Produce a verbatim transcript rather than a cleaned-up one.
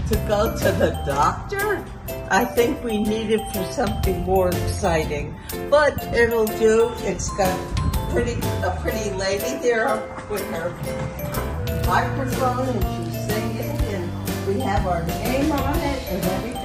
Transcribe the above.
to go to the doctor? I think we need it for something more exciting, but it'll do. It's got pretty a pretty lady there with her microphone, and she's singing, and we have our name on it and everything.